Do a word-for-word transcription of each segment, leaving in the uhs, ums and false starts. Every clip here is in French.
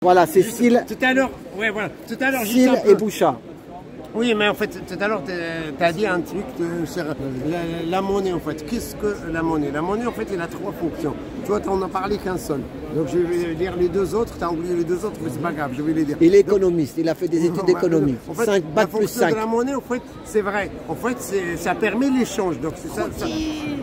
Voilà, c'est Syll. Tout à l'heure, ouais, voilà. Tout à l'heure, Syll et Bouchard. Oui, mais en fait, tout à l'heure, tu as dit un truc sur la, la monnaie, en fait. Qu'est-ce que la monnaie? La monnaie, en fait, elle a trois fonctions. Tu vois, on n'a parlé qu'un seul. Donc, je vais dire les deux autres. Tu as oublié les deux autres, mais c'est pas grave, je vais les dire. Il est économiste, il a fait des études d'économie. En fait, cinq, la bac plus fonction cinq. de la monnaie, en fait, c'est vrai. En fait, ça permet l'échange. Donc, c'est ça. ça...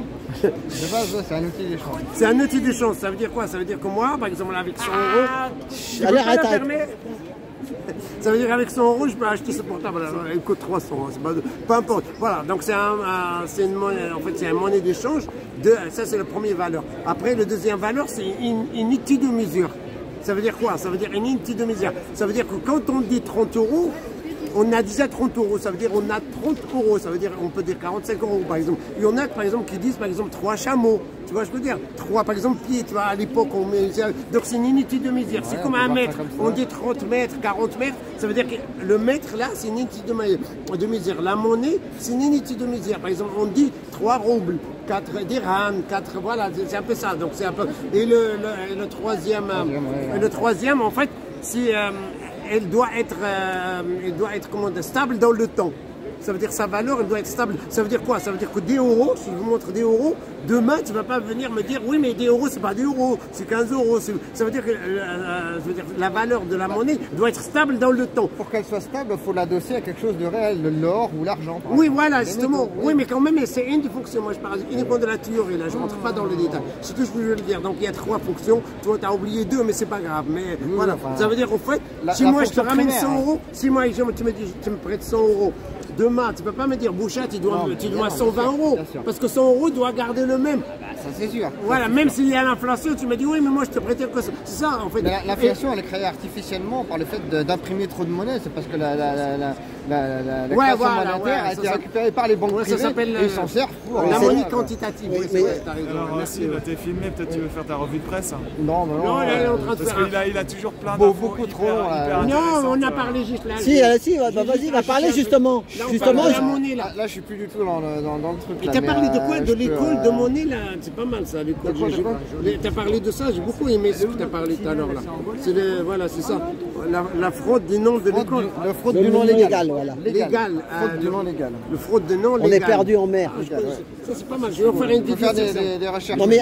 De base, c'est un outil d'échange. C'est un outil d'échange. Ça veut dire quoi? Ça veut dire que moi, par exemple, avec cent euros, je Allez, peux pas arrête, la arrête. permettre. Ça veut dire qu'avec cent euros, je peux acheter ce portable. Alors, il coûte trois cents, hein, pas de... peu importe. Voilà, donc c'est un, un, une monnaie, en fait, c'est une monnaie d'échange. De... Ça, c'est la première valeur. Après, la deuxième valeur, c'est une, une unité de mesure. Ça veut dire quoi? Ça veut dire une unité de mesure. Ça veut dire que quand on dit trente euros, on a déjà trente euros, ça veut dire on a trente euros, ça veut dire on peut dire quarante-cinq euros par exemple. Il y en a par exemple qui disent par exemple trois chameaux, tu vois je peux dire, trois par exemple pieds, tu vois à l'époque on met, donc c'est une unité de mesure, c'est ouais, comme un mètre, on dit trente mètres, quarante mètres, ça veut dire que le mètre là c'est une unité de mesure, la monnaie c'est une unité de mesure, par exemple on dit trois roubles, quatre dirhams, quatre, voilà, c'est un peu ça, donc c'est un peu, et le, le, le troisième, euh, le troisième en fait c'est... Euh, elle doit être, euh, elle doit être comment dire, stable dans le temps. Ça veut dire sa valeur, elle doit être stable. Ça veut dire quoi? Ça veut dire que des euros, si je vous montre des euros, demain tu ne vas pas venir me dire oui mais des euros c'est pas des euros, c'est quinze euros. Ça veut dire que euh, veut dire, la valeur de la monnaie doit être stable dans le temps. Pour qu'elle soit stable, il faut l'adosser à quelque chose de réel, l'or ou l'argent. Oui voilà justement, métaux, oui. oui mais quand même c'est une des fonctions. Moi je parle uniquement de la théorie là, je ne rentre pas dans le détail. C'est tout ce que je veux le dire. Donc il y a trois fonctions, toi tu as oublié deux mais c'est pas grave. Mais oui, voilà, enfin, ça veut dire en fait, la, si la moi je te ramène cent euros, si moi exemple, tu me dis tu me prêtes cent euros. Demain, tu ne peux pas me dire, Bouchat, tu dois, non, tu dois cent vingt euros. Parce que cent euros doit garder le même. Bah, ça, c'est sûr. Voilà, même s'il y a l'inflation, tu me dis, oui, mais moi, je te prêtais que ça. C'est ça, en fait. L'inflation, elle est créée artificiellement par le fait d'imprimer trop de monnaie. C'est parce que la, la, la, la, la, la, la ouais, création voilà, monétaire ouais, a été récupérée par les banques ouais, privées. Ça s'appelle ils s'en servent pour la monnaie quantitative. Oui, mais... Alors, merci, bah, t'es filmé, peut-être tu veux faire ta revue de presse. Non, mais non. Non, il est en train de faire. Parce qu'il a toujours plein d'infos. Beaucoup trop. Non, on a parlé juste là. Si, si, vas-y, va parler justement. Justement, Là. là, je suis plus du tout dans le, dans, dans le truc. Et t'as parlé de quoi? De l'école de monnaie là? C'est pas mal ça, l'école. T'as parlé de ça, j'ai beaucoup aimé ce que t'as parlé tout à l'heure là. C'est le, voilà, c'est ça. La, la fraude du nom de l'école. La fraude du nom légal, voilà. Légal. Fraude du nom légal. Le fraude de nom légal. On est perdu en mer. Ça c'est pas mal. Je vais en faire une vidéo. Des recherches. Non mais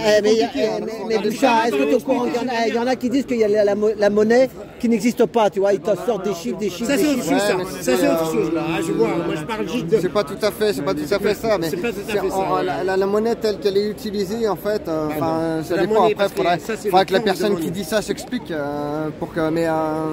mais Bouchard, est-ce que tu es au courant qu'il y en a qui disent qu'il y a la monnaie qui n'existe pas, tu vois, ils te sortent des chiffres, des chiffres. Ça c'est autre chose ça. Ça c'est autre chose là. Je vois. Moi je parle juste de. C'est pas tout à fait, c'est pas tout à fait ça, mais la monnaie telle qu'elle est utilisée en fait, enfin ça dépend. Après, il faudrait que la personne qui dit ça s'explique pour que, mais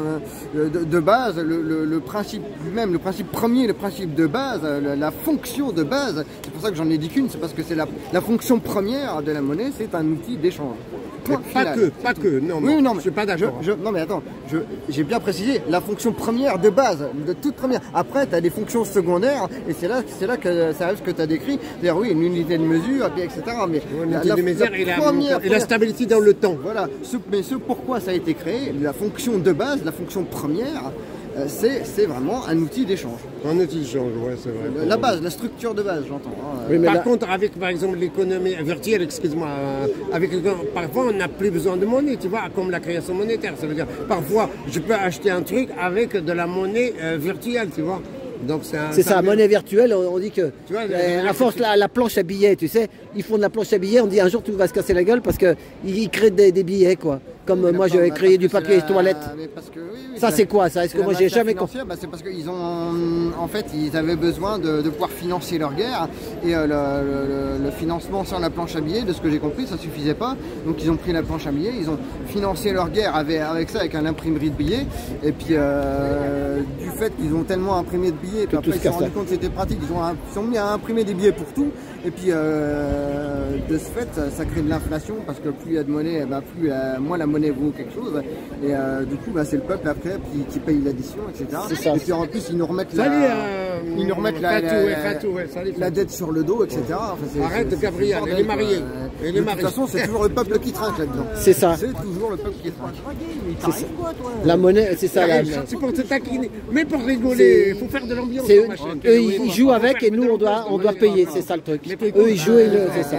de base, le principe lui-même, le principe premier, le principe de base, la fonction de base, c'est pour ça que j'en ai dit qu'une, c'est parce que c'est la fonction première de la monnaie, c'est un outil d'échange. Pas que, pas que, non, oui, non, mais je suis pas d'accord. Non mais attends, j'ai bien précisé, la fonction première de base, de toute première. Après, tu as des fonctions secondaires, et c'est là, là que ça arrive ce que tu as décrit, c'est-à-dire oui, une unité de mesure, et cetera. Mais une unité de mesure et la, première, et la stabilité dans le temps. Voilà, ce, mais ce pourquoi ça a été créé, la fonction de base, la fonction première, c'est vraiment un outil d'échange. Un outil d'échange, ouais, c'est vrai. La base, la structure de base, j'entends. Hein. Oui, par là... contre, avec par exemple l'économie virtuelle, excuse-moi, avec parfois on n'a plus besoin de monnaie, tu vois, comme la création monétaire. Ça veut dire, parfois, je peux acheter un truc avec de la monnaie euh, virtuelle, tu vois. C'est ça, monnaie virtuelle, on dit que tu vois, euh, à force la, la planche à billets, tu sais, ils font de la planche à billets, on dit un jour tu vas se casser la gueule parce qu'ils créent des, des billets quoi. Comme oui, moi j'avais créé du papier toilette. Que, oui, oui, ça c'est quoi ça? Est-ce que moi j'ai jamais compris? Bah, c'est parce qu'ils ont, en fait, ils avaient besoin de, de pouvoir financer leur guerre et euh, le, le, le financement sans la planche à billets, de ce que j'ai compris, ça suffisait pas. Donc ils ont pris la planche à billets, ils ont financé leur guerre avec, avec ça, avec un imprimerie de billets. Et puis euh, du fait qu'ils ont tellement imprimé de billets, puis après ils se sont rendu compte que c'était pratique, ils ont, ils sont mis à imprimer des billets pour tout. Et puis euh, de ce fait, ça, ça crée de l'inflation parce que plus il y a de monnaie, bah, plus euh, moins la monnaie vaut quelque chose. Et euh, du coup, bah, c'est le peuple après qui, qui paye l'addition, et cetera. Et puis en plus, ils nous remettent la, salut, euh, ils nous remettent la, Fatou, la, ouais, Fatou, ouais, salut, la dette sur le dos, et cetera. Enfin, arrête, Gabriel, elle est mariée. Et de toute façon, c'est toujours le peuple qui trinque là-dedans. C'est ça. C'est toujours le peuple qui trinque. La monnaie, c'est ça. C'est pour te taquiner, mais pour rigoler, il faut faire de l'ambiance. Eux, ils jouent avec et nous, on doit, on doit payer, c'est ça le truc. Eux, ils jouent et nous, c'est ça.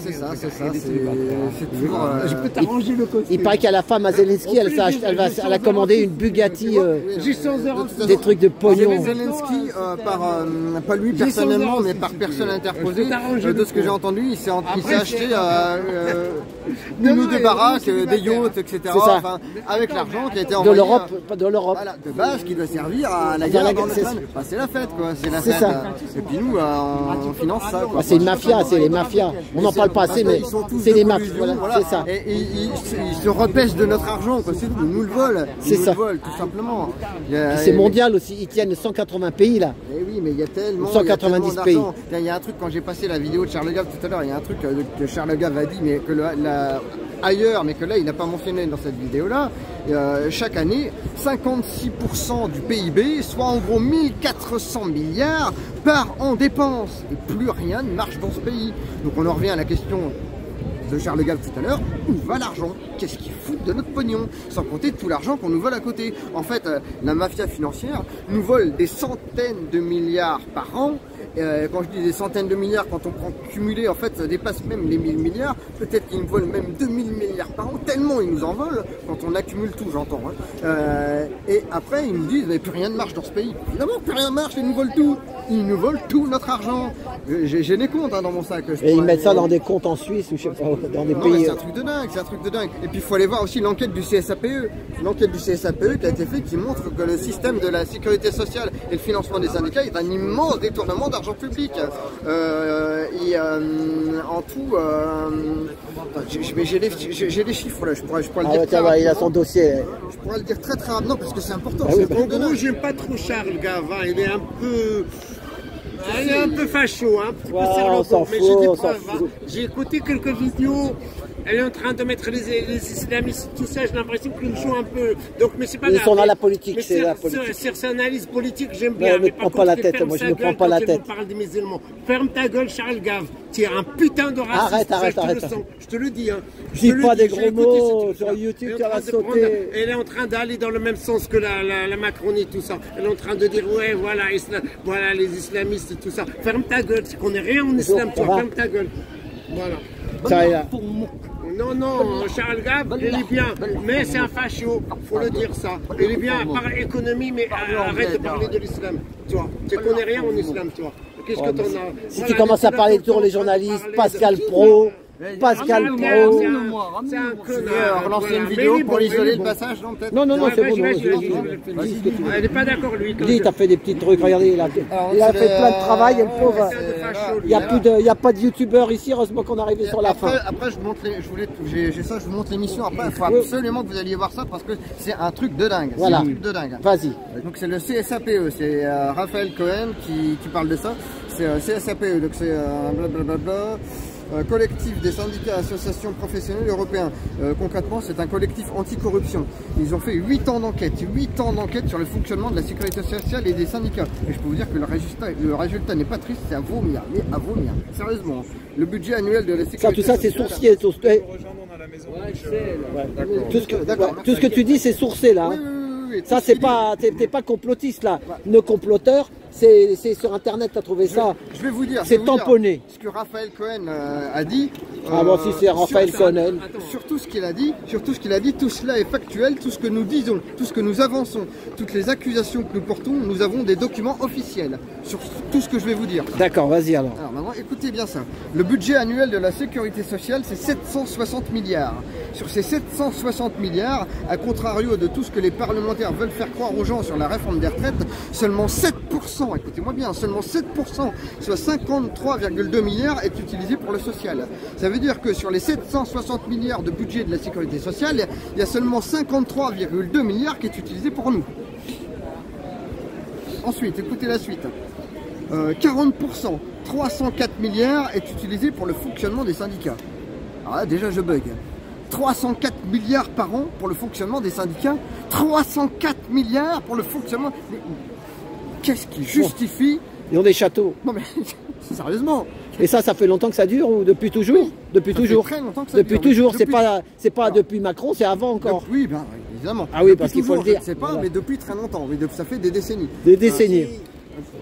c'est ça, c'est ça. C'est toujours. Euh, je peux t'arranger le costume. Il paraît qu'à la femme à Zelensky, elle, elle, elle, va, elle a commandé une Bugatti, euh, des trucs de pognon. Zelensky, euh, par, euh, pas lui personnellement, mais par personne interposée, euh, de ce que j'ai entendu, il s'est acheté euh, euh, une ou deux baraques, des yachts, et cetera. Enfin, avec l'argent qui a été envoyé. De l'Europe, pas de l'Europe. Voilà, de base, qui doit servir à la guerre dans le plan. Bah, c'est la fête, quoi. C'est la fête. Ça. Et puis nous, euh, on finance ça. Bah, c'est une mafia, c'est les mafias. On n'en parle pas assez, mais c'est les mafias. Voilà, voilà. C'est ça. Et, et ils, ils se repêchent de notre argent, quoi. C'est tout. Ils nous le volent. C'est ça. Nous le volent, tout simplement. C'est mondial aussi. Ils tiennent cent quatre-vingts pays là. Et oui, mais il y a tellement. cent quatre-vingt-dix pays. Il y a un truc, quand j'ai passé la vidéo de Charles Gave tout à l'heure, il y a un truc que Charles Gave a dit, mais que la, la, ailleurs, mais que là, il n'a pas mentionné dans cette vidéo-là. Euh, chaque année, cinquante-six pour cent du P I B, soit en gros mille quatre cents milliards, part en dépenses. Et plus rien ne marche dans ce pays. Donc on en revient à la question de Charles Gave tout à l'heure, où va l'argent? Qu'est-ce qu'ils foutent de notre pognon? Sans compter tout l'argent qu'on nous vole à côté. En fait, euh, la mafia financière nous vole des centaines de milliards par an. Euh, quand je dis des centaines de milliards, quand on prend cumulé, en fait, ça dépasse même les mille milliards. Peut-être qu'ils nous volent même deux mille milliards par an, tellement ils nous en volent, quand on accumule tout, j'entends. Hein. Euh, et après, ils nous disent, mais plus rien ne marche dans ce pays. Évidemment, plus rien ne marche, ils nous volent tout. Ils nous volent tout notre argent. J'ai des comptes hein, dans mon sac. Et ils mettent ça dans des comptes en Suisse ou je sais pas, dans des non, pays. C'est un truc de dingue, c'est un truc de dingue. Et puis il faut aller voir aussi l'enquête du C S A P E. L'enquête du C S A P E qui a été faite qui montre que le système de la sécurité sociale et le financement des syndicats est un immense détournement d'argent public. Euh, et euh, en tout, euh, j'ai les, les chiffres là, je pourrais, je pourrais le ah dire. Ouais, très ouais, il a son dossier. Je pourrais le dire très très rapidement parce que c'est important. Ah oui, bah, en gros, j'aime pas trop Charles Gave, il est un peu. Il est un peu facho, hein, un petit peu wow, sur le fout, mais j'ai des preuves. Hein. J'ai écouté quelques vidéos. Elle est en train de mettre les, les islamistes, tout ça, j'ai l'impression qu'ils jouent un peu. Donc, mais c'est pas grave. Ils sont dans la politique, c'est la politique. Sur, sur sa analyse politique, j'aime bien. Ouais, mais ne prends pas la tête, moi je ne prends pas la tête. On parle des musulmans. Ferme ta gueule, Charles Gave. Tu es un putain de raciste. Arrête, arrête, ça, je arrête. Te le sens. Je te le dis. Hein. Je dis pas des gros mots sur YouTube, tu vas sauter. Elle est en train d'aller dans le même sens que la, la, la Macronie, tout ça. Elle est en train de dire, ouais, voilà, islam, voilà les islamistes et tout ça. Ferme ta gueule, tu connais rien en islam, tu ferme ta gueule. Voilà. Ça, là. Non, non, Charles Gave, il est bien, mais c'est un facho, faut le dire ça. Il est bien par économie, mais arrête de parler de l'islam, tu vois. Tu connais rien en islam, tu vois. Qu'est-ce que t'en as? Si tu commences à parler de tour les journalistes, Pascal Pro, Pascal Pro. C'est un connard. Relancer une vidéo pour isoler le passage, non peut-être? Non, non, non, c'est bon. Il n'est pas d'accord, lui. Dis, t'as fait des petits trucs, regardez, il a, il a fait plein de travail, le pauvre. Il n'y a, plus de, il y a pas de youtubeurs ici, heureusement qu'on est arrivé sur la fin. Après, je montre les, je voulais, j'ai ça, je vous montre l'émission. Après, il faut absolument que vous alliez voir ça parce que c'est un truc de dingue. Voilà. Un truc de dingue. Vas-y. Donc c'est le C S A P E, c'est euh, Raphaël Cohen qui, qui parle de ça. C'est euh, C S A P E, donc c'est euh, blablabla. Euh, collectif des syndicats, associations professionnelles européens. Euh, concrètement, c'est un collectif anticorruption. Ils ont fait huit ans d'enquête, huit ans d'enquête sur le fonctionnement de la sécurité sociale et des syndicats. Et je peux vous dire que le résultat, le résultat n'est pas triste, c'est à vomir, mais à vomir. Sérieusement, le budget annuel de la sécurité ça, tout ça, c'est sourcier. Tout, ouais. tout, ce que, ouais, tout ce que tu dis, c'est sourcé là. Hein. Oui, oui, oui, oui, ça, c'est pas, t'es pas complotiste là. Ouais. Nos comploteurs, c'est sur internet, tu as trouvé je, ça. Je vais vous dire. C'est tamponné. Ce que Raphaël Cohen euh, a dit. Ah euh, bon, si c'est Raphaël sur, Cohen. Sur tout ce qu'il a dit, sur tout ce qu'il a dit, tout cela est factuel, tout ce que nous disons, tout ce que nous avançons, toutes les accusations que nous portons, nous avons des documents officiels sur tout ce que je vais vous dire. D'accord, vas-y alors. Alors maintenant, écoutez bien ça. Le budget annuel de la sécurité sociale, c'est sept cent soixante milliards. Sur ces sept cent soixante milliards, à contrario de tout ce que les parlementaires veulent faire croire aux gens sur la réforme des retraites, seulement sept pour cent, écoutez-moi bien, seulement sept pour cent, soit cinquante-trois virgule deux milliards, est utilisé pour le social. Ça veut dire que sur les sept cent soixante milliards de budget de la sécurité sociale, il y a seulement cinquante-trois virgule deux milliards qui est utilisé pour nous. Ensuite, écoutez la suite. Euh, quarante pour cent, trois cent quatre milliards est utilisé pour le fonctionnement des syndicats. Alors là, déjà, je bug. trois cent quatre milliards par an pour le fonctionnement des syndicats. trois cent quatre milliards pour le fonctionnement... Qu'est-ce qui justifie... Ils ont des châteaux. Non mais, sérieusement. Et ça, ça fait longtemps que ça dure ou depuis toujours? Oui, Depuis ça toujours. Fait très longtemps que ça depuis dure. toujours, c'est depuis... pas, c'est pas depuis Macron, c'est avant encore. Depuis, oui, bien évidemment. Ah oui, depuis parce qu'il faut le dire. Je ne sais pas, voilà. Mais depuis très longtemps. Mais ça fait des décennies. Des décennies.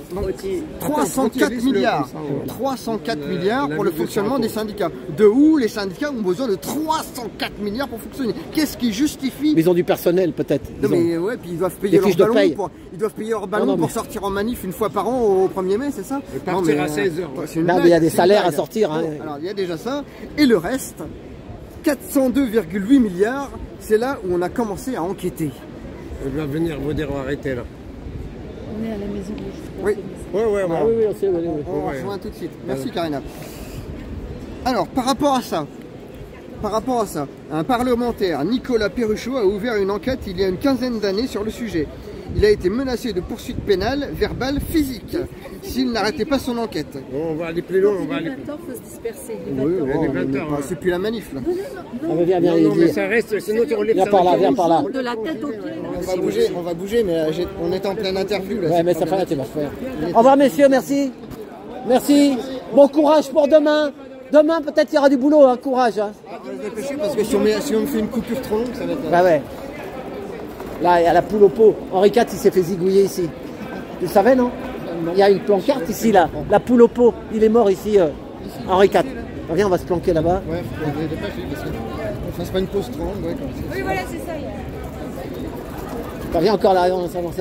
trois cent quatre milliards. trois cent quatre milliards pour le fonctionnement des syndicats. De où les syndicats ont besoin de trois cent quatre milliards pour fonctionner? Qu'est-ce qui justifie? Mais ils ont du personnel peut-être. Non mais ouais, puis ils doivent payer leur ballon de pour, ils doivent payer leur ballon non, non, mais... pour sortir en manif une fois par an au premier mai, c'est ça? Et partir non, mais, à seize heures. Ouais. Non mais il y a des salaires à sortir. Hein. Bon, alors il y a déjà ça. Et le reste, quatre cent deux virgule huit milliards, c'est là où on a commencé à enquêter. On va venir vous dire arrêtez là. On est à la maison. Oui. Ouais, ouais, ouais. Ah, oui, oui, on sait, oui, oui. On ouais. rejoint tout de suite. Merci ouais. Karina. Alors, par rapport à ça, par rapport à ça, un parlementaire, Nicolas Perruchot, a ouvert une enquête il y a une quinzaine d'années sur le sujet. Il a été menacé de poursuites pénales, verbales, physiques, s'il n'arrêtait pas son enquête. Bon, on va aller plus loin, on va aller plus loin. Il faut se disperser. Oui, oh, c'est plus la manif là. Non, non, non. Viens, viens, non, non mais ça reste, sinon tu relèves viens par là, viens par là. De la tête aux pieds. On va bouger, on va bouger, mais on est en pleine interview là. Ouais, mais ça fait là, tu vas faire. Au revoir messieurs, merci. Merci. Bon courage pour demain. Demain, peut-être il y aura du boulot, hein. Courage. Hein. Ah, on va se dépêcher parce que si on, met, si on fait une coupure trop longue, ça va être... Bah ouais. Là, il y a la poule au pot. Henri quatre, il s'est fait zigouiller ici. Tu le savais, non? Il y a une pancarte ici, là. La poule au pot. Il est mort ici, euh, Henri quatre. Viens, on va se planquer là-bas. Ouais, faut se dépêcher parce qu'on fasse pas une pause trop longue. Ouais, oui, voilà, c'est ça. Bah, viens encore là, on s'avance.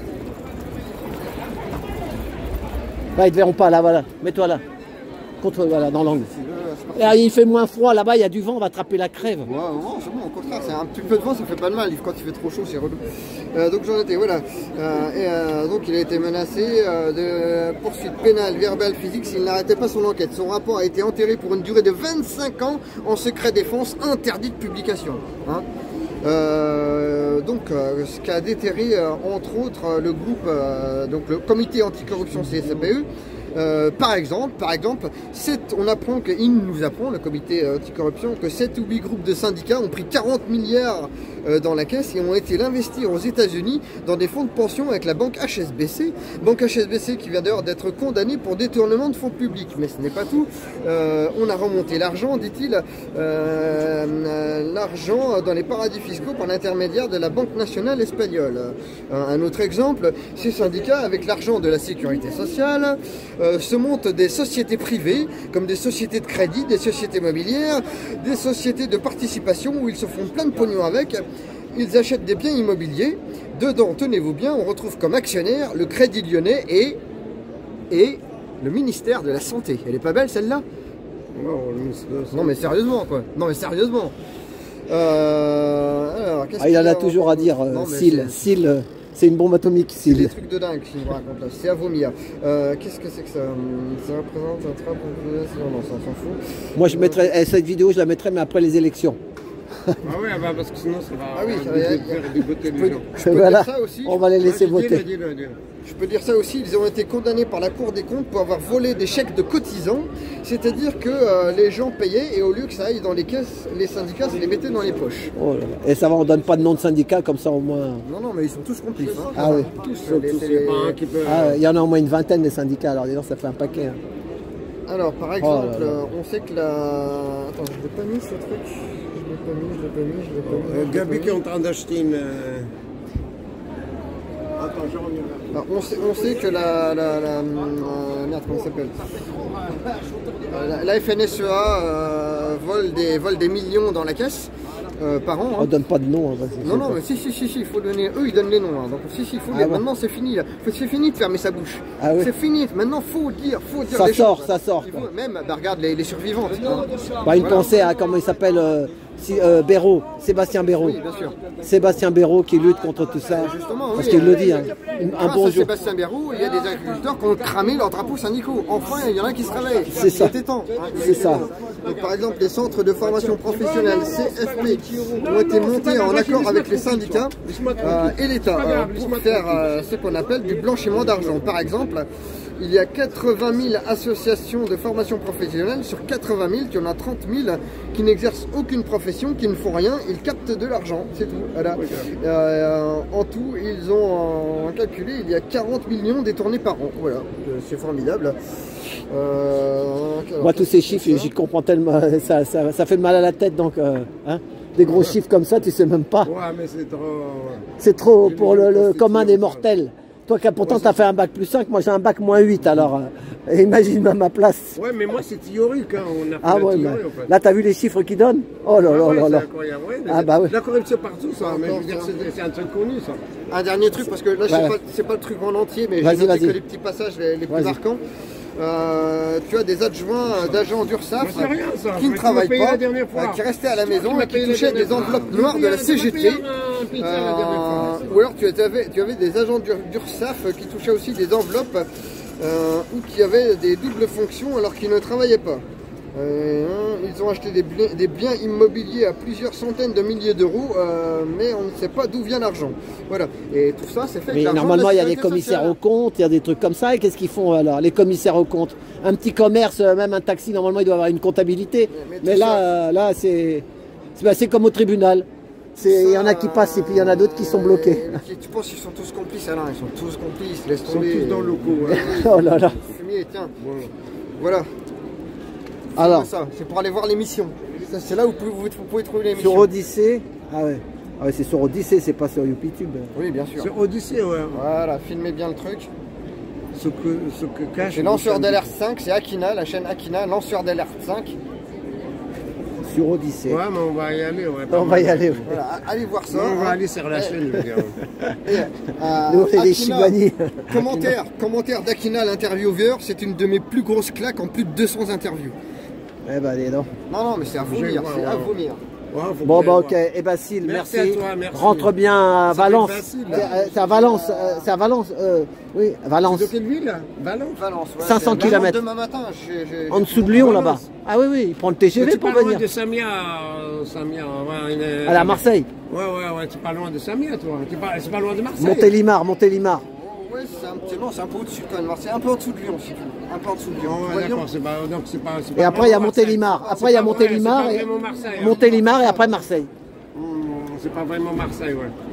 Là, ils ne te verront pas, là, voilà. Mets-toi là. Contre, voilà, dans l'angle. Là, il fait moins froid, là-bas, il y a du vent, on va attraper la crève. Ouais, non, c'est bon, au contraire, c'est un petit peu de vent, ça fait pas de mal. Quand il fait trop chaud, c'est relou. Euh, donc j'en étais, voilà. Euh, et euh, donc il a été menacé euh, de poursuite pénale, verbale, physique s'il n'arrêtait pas son enquête. Son rapport a été enterré pour une durée de vingt-cinq ans en secret défense, interdit de publication. Hein. Euh, donc, euh, ce qui a déterré, euh, entre autres, euh, le groupe, euh, donc le comité anticorruption C S A P E. Euh, par exemple, par exemple, sept, on apprend que, il nous apprend, le comité anticorruption, que sept ou huit groupes de syndicats ont pris quarante milliards euh, dans la caisse et ont été investis aux États-Unis dans des fonds de pension avec la banque H S B C. Banque H S B C qui vient d'ailleurs d'être condamnée pour détournement de fonds publics. Mais ce n'est pas tout. Euh, on a remonté l'argent, dit-il, euh, l'argent dans les paradis fiscaux par l'intermédiaire de la Banque nationale espagnole. Euh, un autre exemple, ces syndicats, avec l'argent de la sécurité sociale, Euh, se montent des sociétés privées, comme des sociétés de crédit, des sociétés immobilières, des sociétés de participation où ils se font plein de pognon avec. Ils achètent des biens immobiliers. Dedans, tenez-vous bien, on retrouve comme actionnaire le Crédit Lyonnais et, et le ministère de la Santé. Elle est pas belle celle-là? Non mais sérieusement quoi. Non mais sérieusement. Euh, alors, ah, il en a toujours à dire, euh, Syl, Syl. C'est une bombe atomique. C'est des trucs de dingue qui nous raconte là. C'est à vomir. Euh, Qu'est-ce que c'est que ça? Ça représente un train pour... Non, non, ça s'en fout. Moi, je mettrais eh, cette vidéo, je la mettrais, mais après les élections. Ah oui, bah parce que sinon, ça va. Ah oui, ça va dégoûter les gens. Je peux voilà. dire ça aussi. On va les laisser ouais, voter. Dis-le, dis-le, dis-le. Je peux dire ça aussi, ils ont été condamnés par la Cour des comptes pour avoir volé des chèques de cotisants, c'est-à-dire que euh, les gens payaient et au lieu que ça aille dans les caisses, les syndicats se les mettaient dans les poches. Oh là là. Et ça va, on donne pas de nom de syndicat comme ça au moins. Non, non, mais ils sont tous complices. Hein. Ah oui. Tous, les, tous les... Ah, il y en a au moins une vingtaine des syndicats, alors disons ça fait un paquet. Hein. Alors par exemple, oh là là. on sait que la... Attends, je l'ai pas mis ce truc. Je l'ai pas mis, je l'ai pas mis, je l'ai pas mis. Euh, Gabi qui est en train d'acheter une... Euh... Attends, je reviens là. Alors, on, sait, on sait que la... la, la euh, merde, comment ça s'appelle la, la F N S E A euh, vole, des, vole des millions dans la caisse. Euh, par an. Hein. On donne pas de nom. Hein, non, non, mais si, si, si, si, il faut donner. Eux, ils donnent les noms. Hein. Donc, si, si, il faut ah dire. Bon. Maintenant, c'est fini. Là. C'est fini de fermer sa bouche. Ah, oui. C'est fini. Maintenant, faut dire, faut dire. Ça les sort, choses. Ça sort, faut, même, bah, regarde les, les survivantes. Hein. Bah, une voilà. pensée à comment il s'appelle euh, si, euh, Béraud, Sébastien Béraud. Oui, bien sûr. Sébastien Béraud qui lutte contre tout ça. Justement, parce oui, qu'il euh, le dit. Hein. Un bon jour. Sébastien Béraud, il y a des agriculteurs qui ont cramé leurs drapeaux syndicaux. Enfin, il y en a qui se réveillent. C'est ça. C'était temps. Hein. C'est ça. Donc, par exemple, les centres de formation professionnelle C F P ont été montés en accord avec les syndicats euh, et l'État euh, pour faire euh, ce qu'on appelle du blanchiment d'argent. Par exemple, il y a quatre-vingt mille associations de formation professionnelle sur quatre-vingt mille, il y en a trente mille qui n'exercent aucune profession, qui ne font rien, ils captent de l'argent, c'est tout. Voilà. Euh, en tout, ils ont euh, calculé, il y a quarante millions détournés par an. Voilà, c'est formidable. Euh, Moi, tous ces chiffres, j'y comprends tellement, ça, ça, ça fait mal à la tête, donc, euh, hein, des gros chiffres comme ça, tu sais même pas. Ouais, mais c'est trop... C'est trop pour le, le commun des mortels. Toi, qui pourtant, tu as fait un bac plus cinq, moi j'ai un bac moins huit, alors euh, imagine à ma place. Ouais, mais moi c'est théorique, hein. On a fait Ah la ouais, théorie, bah, en fait. là, tu as vu les chiffres qu'ils donnent? Oh là Ah là ouais, là c'est là. incroyable, ouais, Ah bah ouais. La corruption partout, ça. Mais je veux Encore, dire, ça. c'est c'est un truc connu, ça. Un dernier truc, parce que là, c'est Ouais. pas, c'est pas le truc en entier, mais Vas-y, j'ai noté vas-y. que les petits passages les, les plus Vas-y. marquants. Euh, tu as des adjoints d'agents d'URSSAF Moi, c'est rien, ça. qui ne Mais tu travaillent m'as payé pas, la dernière fois. euh, qui restaient à la C'est toi maison qui m'as et qui payé la touchaient des dernière fois. enveloppes Tu m'as noires de la payé- tu m'as C G payé T. un pizza la dernière fois. Euh, ou alors tu avais, tu avais des agents d'Ur- d'URSSAF qui touchaient aussi des enveloppes euh, ou qui avaient des doubles fonctions alors qu'ils ne travaillaient pas. Euh, ils ont acheté des biens, des biens immobiliers à plusieurs centaines de milliers d'euros, euh, mais on ne sait pas d'où vient l'argent. Voilà. Et tout ça, c'est fait avec Mais l'argent normalement, de il y la a des sécurité commissaires sociale. aux comptes, il y a des trucs comme ça. Et qu'est-ce qu'ils font alors, les commissaires aux comptes? Un petit commerce, euh, même un taxi, normalement, il doit avoir une comptabilité. Mais- mais Mais tout là, ça- euh, là c'est c'est bah, c'est comme au tribunal. C'est- Il y en a qui passent et puis il y en a d'autres qui sont bloqués. Euh, qui- Tu penses qu'ils sont tous complices, Alain? Ils sont tous complices, laisse Ils sont tomber. tous dans le coup. ouais. Oh là là. Fumier, tiens. Voilà. Voilà. Alors, C'est ça, c'est pour aller voir l'émission. Ça, C'est là où vous pouvez, vous pouvez trouver l'émission. sur Odyssée, ah ouais, ah ouais c'est sur Odyssée, c'est pas sur YouTube. Oui, bien sûr. Sur Odyssée, ouais. Voilà, filmez bien le truc. Ce que, ce que cache. C'est Lanceur d'alerte cinq, c'est Akina, la chaîne Akina, Lanceur d'alerte cinq. Sur Odyssée. Ouais, mais on va y aller. Ouais, On va y aller. ouais. Voilà, allez voir ça. Non, on va hein. aller sur la chaîne, je veux dire. Et, euh, Nous, on fait des Akina, chigouaniers. Commentaire, commentaire d'Akina, l'intervieweur, c'est une de mes plus grosses claques en plus de deux cents interviews. Eh ben, allez, non. Non, non, mais c'est à Je vais vomir, voir, c'est à ouais. vomir. Ouais, faut Bon, que bah, j'aille ok. voir. Eh ben, Syl, Merci merci. à toi, merci. Rentre bien à Ça va être Valence. facile, C'est là. euh, c'est à Valence. euh, C'est à Valence. euh, oui, Valence. C'est de quelle ville, là Valence. Valence, ouais, cinq cents c'est- kilomètres. Demain matin, j'ai- j'ai- En j'ai- dessous de Lyon, Valence. là-bas. Ah oui, oui, il prend le T G Mais V tu pour pas loin venir. de Samia, euh, Samia, ouais, une- À la Marseille. Ouais, ouais, ouais, tu pas loin de Samia, toi. Tu pas, c'est pas loin de Marseille. Montélimar, Montélimar. Ouais, c'est un petit, non, c'est un peu au-dessus quand même. C'est un peu en dessous de Lyon, si tu veux. Un peu en dessous de Lyon. Oh, Tu ouais, vois Lyon d'accord, c'est pas, donc c'est pas, c'est Et pas après, il y a vraiment Marseille. Montélimar. C'est Après, il y a pas vrai, Montélimar c'est et pas vraiment Marseille, hein. Montélimar et après Marseille. Hum, C'est pas vraiment Marseille, ouais.